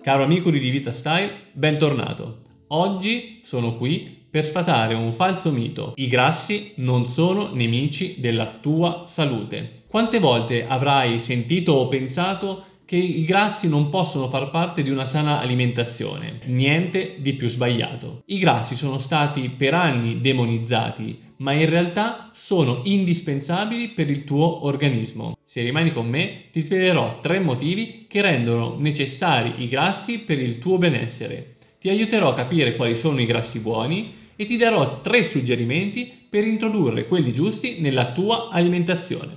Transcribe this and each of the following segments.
Caro amico di Vita Style, bentornato. Oggi sono qui per sfatare un falso mito. I grassi non sono nemici della tua salute. Quante volte avrai sentito o pensato che i grassi non possono far parte di una sana alimentazione? Niente di più sbagliato. I grassi sono stati per anni demonizzati, ma in realtà sono indispensabili per il tuo organismo. Se rimani con me, ti svelerò 3 motivi che rendono necessari i grassi per il tuo benessere. Ti aiuterò a capire quali sono i grassi buoni e ti darò 3 suggerimenti per introdurre quelli giusti nella tua alimentazione.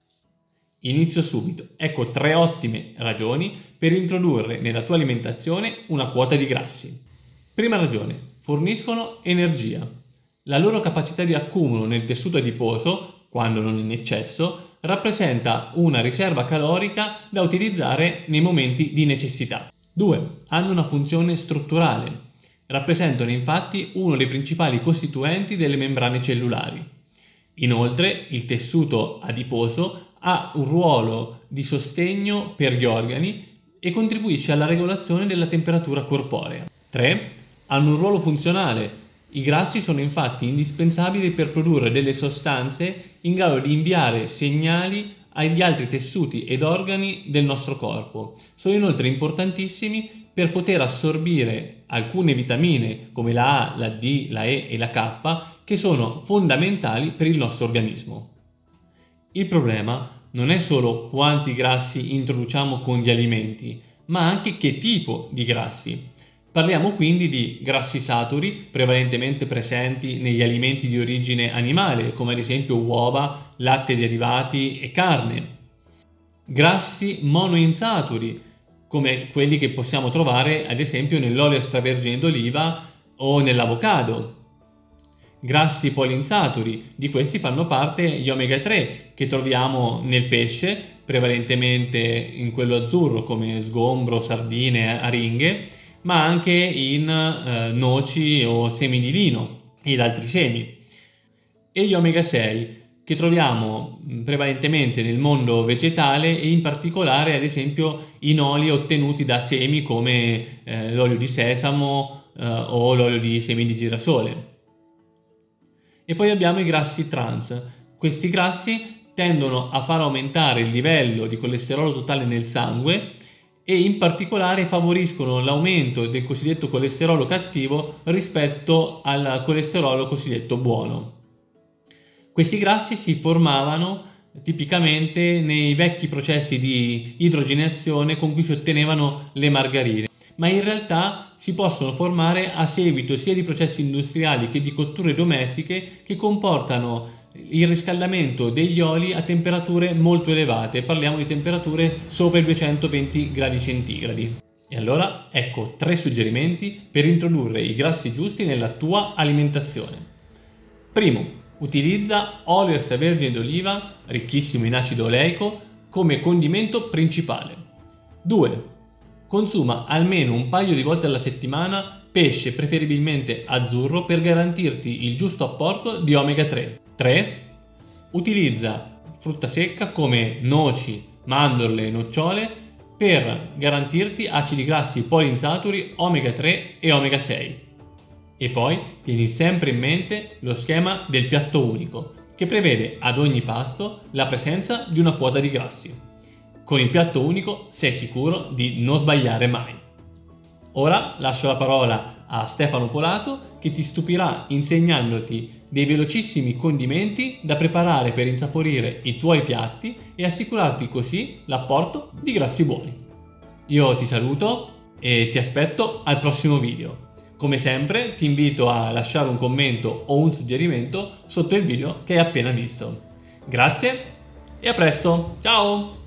Inizio subito. Ecco 3 ottime ragioni per introdurre nella tua alimentazione una quota di grassi. Prima ragione: forniscono energia. La loro capacità di accumulo nel tessuto adiposo, quando non in eccesso, rappresenta una riserva calorica da utilizzare nei momenti di necessità. 2. Hanno una funzione strutturale. Rappresentano infatti uno dei principali costituenti delle membrane cellulari. Inoltre, il tessuto adiposo ha un ruolo di sostegno per gli organi e contribuisce alla regolazione della temperatura corporea. 3. Hanno un ruolo funzionale. I grassi sono infatti indispensabili per produrre delle sostanze in grado di inviare segnali agli altri tessuti ed organi del nostro corpo. Sono inoltre importantissimi per poter assorbire alcune vitamine come la A, la D, la E e la K, che sono fondamentali per il nostro organismo. Il problema non è solo quanti grassi introduciamo con gli alimenti, ma anche che tipo di grassi. Parliamo quindi di grassi saturi, prevalentemente presenti negli alimenti di origine animale, come ad esempio uova, latte derivati e carne. Grassi monoinsaturi, come quelli che possiamo trovare ad esempio nell'olio extravergine d'oliva o nell'avocado. Grassi poliinsaturi, di questi fanno parte gli omega 3 che troviamo nel pesce, prevalentemente in quello azzurro come sgombro, sardine, aringhe, ma anche in noci o semi di lino ed altri semi. E gli omega 6 che troviamo prevalentemente nel mondo vegetale e in particolare ad esempio in oli ottenuti da semi come l'olio di sesamo o l'olio di semi di girasole. E poi abbiamo i grassi trans. Questi grassi tendono a far aumentare il livello di colesterolo totale nel sangue e in particolare favoriscono l'aumento del cosiddetto colesterolo cattivo rispetto al colesterolo cosiddetto buono. Questi grassi si formavano tipicamente nei vecchi processi di idrogenazione con cui si ottenevano le margarine, ma in realtà si possono formare a seguito sia di processi industriali che di cotture domestiche che comportano il riscaldamento degli oli a temperature molto elevate. Parliamo di temperature sopra i 220 gradi centigradi. E allora ecco 3 suggerimenti per introdurre i grassi giusti nella tua alimentazione. Primo, utilizza olio extravergine d'oliva ricchissimo in acido oleico come condimento principale. 2. Consuma almeno un paio di volte alla settimana pesce, preferibilmente azzurro, per garantirti il giusto apporto di omega 3. 3. Utilizza frutta secca come noci, mandorle e nocciole per garantirti acidi grassi poliinsaturi, omega 3 e omega 6. E poi tieni sempre in mente lo schema del piatto unico, che prevede ad ogni pasto la presenza di una quota di grassi. Con il piatto unico sei sicuro di non sbagliare mai. Ora lascio la parola a Stefano Polato che ti stupirà insegnandoti dei velocissimi condimenti da preparare per insaporire i tuoi piatti e assicurarti così l'apporto di grassi buoni. Io ti saluto e ti aspetto al prossimo video. Come sempre ti invito a lasciare un commento o un suggerimento sotto il video che hai appena visto. Grazie e a presto, ciao!